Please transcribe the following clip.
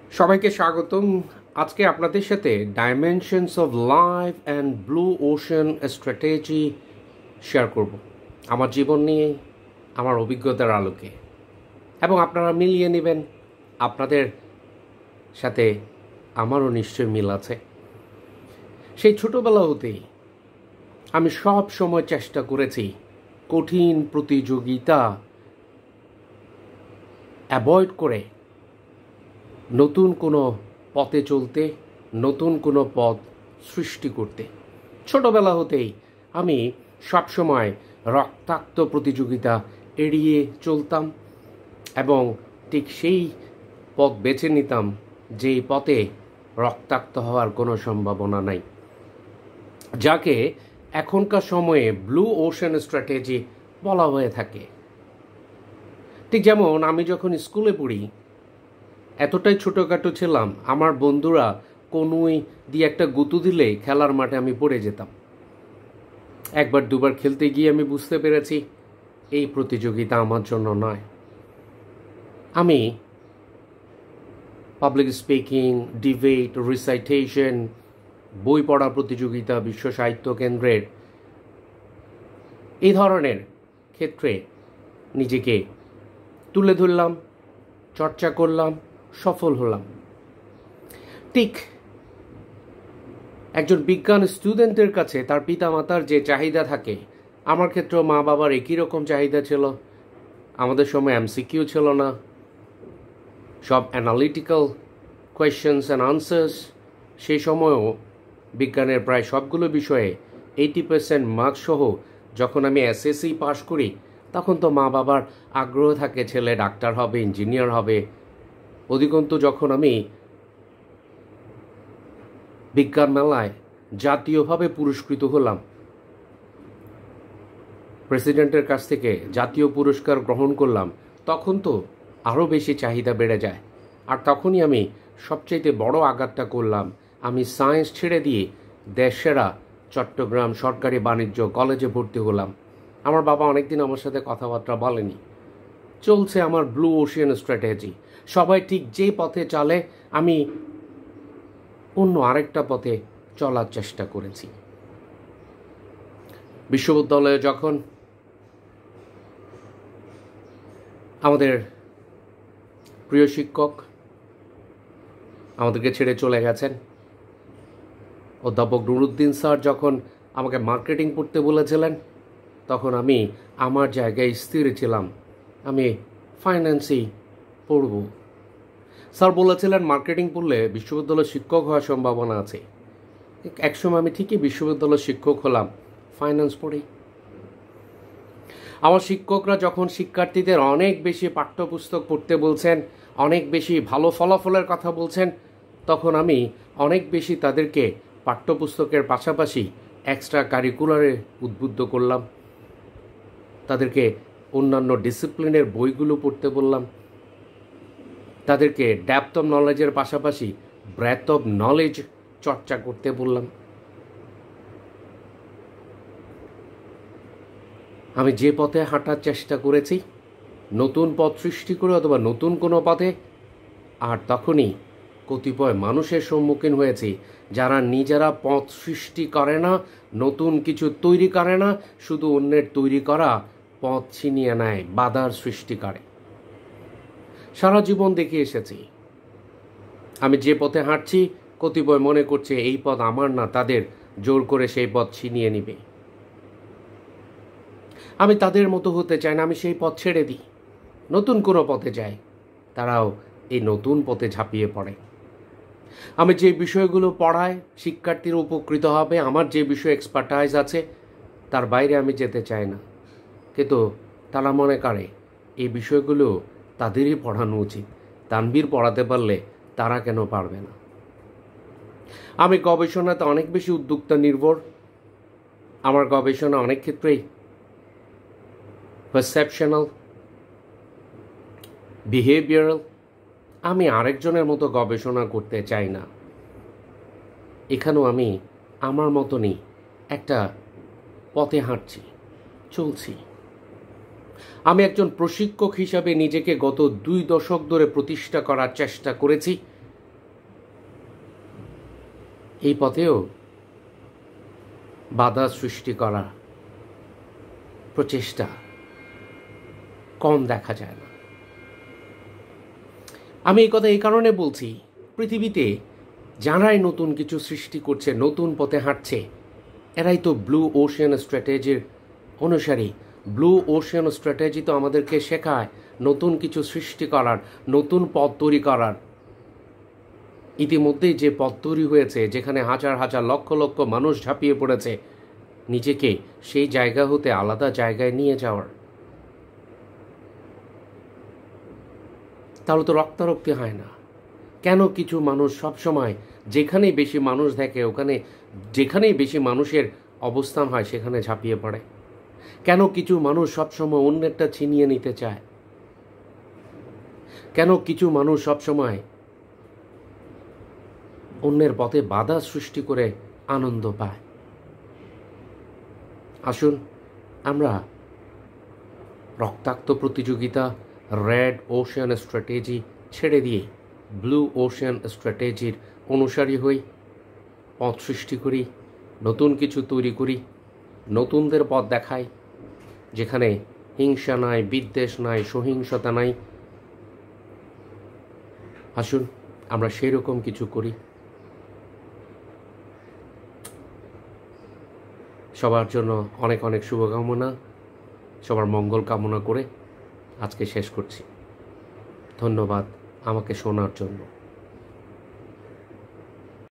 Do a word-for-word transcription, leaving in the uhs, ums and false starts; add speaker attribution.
Speaker 1: সবাইকে স্বাগতম। আজকে আপনাদের সাথে dimensions of life and blue ocean strategy share করব আমার জীবন নিয়ে, আমার অভিজ্ঞতার আলোকে, এবং আপনারা মিলিয়ে নেবেন। আপনাদের সাথে আমারও নিশ্চয় মিল আছে। সেই ছোটোবেলা হতেই আমি সব সময় চেষ্টা করেছি কঠিন প্রতিযোগিতা অ্যাভয়েড করে নতুন কোনো পথে চলতে, নতুন কোনো পথ সৃষ্টি করতে। ছোটবেলা হতেই আমি সবসময় রক্তাক্ত প্রতিযোগিতা এড়িয়ে চলতাম এবং ঠিক সেই পথ বেছে নিতাম যেই পথে রক্তাক্ত হওয়ার কোনো সম্ভাবনা নাই, যাকে এখনকার সময়ে ব্লু ওশান স্ট্র্যাটেজি বলা হয়ে থাকে। ঠিক যেমন আমি যখন স্কুলে পড়ি, এতটাই ছোটোখাটো ছিলাম, আমার বন্ধুরা কনুই দিয়ে একটা গুঁতো দিলে খেলার মাঠে আমি পড়ে যেতাম। একবার দুবার খেলতে গিয়ে আমি বুঝতে পেরেছি এই প্রতিযোগিতা আমার জন্য নয়। আমি পাবলিক স্পিকিং, ডিবেট, রিসাইটেশন, বই পড়া প্রতিযোগিতা, বিশ্ব সাহিত্য কেন্দ্রের এই ধরনের ক্ষেত্রে নিজেকে তুলে ধরলাম, চর্চা করলাম, সফল হলাম। ঠিক একজন বিজ্ঞান স্টুডেন্টের কাছে তার পিতামাতার যে চাহিদা থাকে, আমার ক্ষেত্রেও মা বাবার একই রকম চাহিদা ছিল। আমাদের সময় এমসিকিউ ছিল না, সব অ্যানালিটিক্যাল কোয়েশ্চেন্স অ্যান্ড আনসার্স। সেই সময়ও বিজ্ঞানের প্রায় সবগুলো বিষয়ে এইটি পার্সেন্ট মার্কস সহ যখন আমি এসএসসি পাশ করি, তখন তো মা বাবার আগ্রহ থাকে ছেলে ডাক্তার হবে, ইঞ্জিনিয়ার হবে। অধিকন্তু যখন আমি বিজ্ঞান মেলায় জাতীয়ভাবে পুরস্কৃত হলাম, প্রেসিডেন্টের কাছ থেকে জাতীয় পুরস্কার গ্রহণ করলাম, তখন তো আরও বেশি চাহিদা বেড়ে যায়। আর তখনই আমি সবচাইতে বড় আঘাতটা করলাম, আমি সায়েন্স ছেড়ে দিয়ে দেশসেরা চট্টগ্রাম সরকারি বাণিজ্য কলেজে ভর্তি হলাম। আমার বাবা অনেকদিন আমার সাথে কথাবার্তা বলেনি। চলছে আমার ব্লু ওশান স্ট্র্যাটেজি। সবাই ঠিক যে পথে চলে, আমি অন্য আরেকটা পথে চলার চেষ্টা করেছি। বিশ্ববিদ্যালয়ে যখন আমাদের প্রিয় শিক্ষক আমাদেরকে ছেড়ে চলে গেছেন, অধ্যাপক নুরুদ্দিন স্যার যখন আমাকে মার্কেটিং পড়তে বলেছিলেন, তখন আমি আমার জায়গায় স্থির ছিলাম, আমি ফাইন্যান্সই পড়ব। স্যার বলেছিলেন মার্কেটিং পড়লে বিশ্ববিদ্যালয়ের শিক্ষক হওয়ার সম্ভাবনা আছে। একসময় আমি ঠিকই বিশ্ববিদ্যালয়ের শিক্ষক হলাম, ফাইন্যান্স পড়েই। আমার শিক্ষকরা যখন শিক্ষার্থীদের অনেক বেশি পাঠ্যপুস্তক পড়তে বলছেন, অনেক বেশি ভালো ফলাফলের কথা বলছেন, তখন আমি অনেক বেশি তাদেরকে পাঠ্যপুস্তকের পাশাপাশি এক্সট্রা কারিকুলারে উদ্বুদ্ধ করলাম। তাদেরকে অন্যান্য ডিসিপ্লিনের বইগুলো পড়তে বললাম, তাদেরকে ডেপথ অফ নলেজের পাশাপাশি ব্রেথ অফ নলেজ চর্চা করতে বললাম। আমি যে পথে হাঁটার চেষ্টা করেছি, নতুন পথ সৃষ্টি করে অথবা নতুন কোনো পথে, আর তখনই কতিপয় মানুষের সম্মুখীন হয়েছি যারা নিজেরা পথ সৃষ্টি করে না, নতুন কিছু তৈরি করে না, শুধু অন্যের তৈরি করা পথ ছিনিয়ে নেয়, বাধার সৃষ্টি করে। সারা জীবন দেখে এসেছি আমি যে পথে হাঁটছি, কতিপয় মনে করছে এই পথ আমার না, তাদের জোর করে সেই পথ ছিনিয়ে নিবে। আমি তাদের মতো হতে চাই না, আমি সেই পথ ছেড়ে দিই, নতুন কোনো পথে যাই। তারাও এই নতুন পথে ঝাঁপিয়ে পড়ে। আমি যে বিষয়গুলো পড়াই শিক্ষার্থীরা উপকৃত হবে, আমার যে বিষয়ে এক্সপার্টাইজ আছে, তার বাইরে আমি যেতে চাই না। কিন্তু তারা মনে করে এই বিষয়গুলো তাদেরই পড়ানো উচিত, তানভীর পড়াতে পারলে তারা কেন পারবে না। আমি গবেষণাতে অনেক বেশি উদ্যোক্তা নির্ভর। আমার গবেষণা অনেক ক্ষেত্রেই পারসেপশনাল, বিহেভিয়ারাল। আমি আরেকজনের মতো গবেষণা করতে চাই না। এখানেও আমি আমার মতনই একটা পথে হাঁটছি, চলছি। আমি একজন প্রশিক্ষক হিসাবে নিজেকে গত দুই দশক ধরে প্রতিষ্ঠা করার চেষ্টা করেছি এই পথেও বাধা সৃষ্টি করা প্রচেষ্টা কম দেখা যায় না। আমি এই কথা এই কারণে বলছি, পৃথিবীতে যারাই নতুন কিছু সৃষ্টি করছে, নতুন পথে হাঁটছে, এরাই তো ব্লু ওশিয়ান স্ট্র্যাটেজির অনুসারী। ব্লু ওশিয়ান স্ট্র্যাটেজি তো আমাদেরকে শেখায় নতুন কিছু সৃষ্টি করার, নতুন পথ তৈরি করার। ইতিমধ্যেই যে পথ তৈরি হয়েছে, যেখানে হাজার হাজার লক্ষ লক্ষ মানুষ ঝাঁপিয়ে পড়েছে, নিজেকে সেই জায়গা হতে আলাদা জায়গায় নিয়ে যাওয়ার, তাহলে তো রক্তারক্তি হয় না। কেন কিছু মানুষ সবসময় যেখানেই বেশি মানুষ দেখে, ওখানে যেখানেই বেশি মানুষের অবস্থান হয় সেখানে ঝাঁপিয়ে পড়ে? কেন কিছু মানুষ সবসময় অন্যেরটা ছিনিয়ে নিতে চায়? কেন কিছু মানুষ সবসময় অন্যের পথে বাধা সৃষ্টি করে আনন্দ পায়? আসুন আমরা রক্তাক্ত প্রতিযোগিতা, রেড ওশিয়ান স্ট্র্যাটেজি ছেড়ে দিয়ে ব্লু ওশিয়ান স্ট্র্যাটেজির অনুসারী হই, পথ সৃষ্টি করি, নতুন কিছু তৈরি করি, নতুনদের পথ দেখাই, যেখানে হিংসা নাই, বিদ্বেষ নাই, সহিংসতা নাই। আসুন আমরা সেই রকম কিছু করি। সবার জন্য অনেক অনেক শুভকামনা, সবার মঙ্গল কামনা করে আজকে শেষ করছি। ধন্যবাদ আমাকে শোনার জন্য।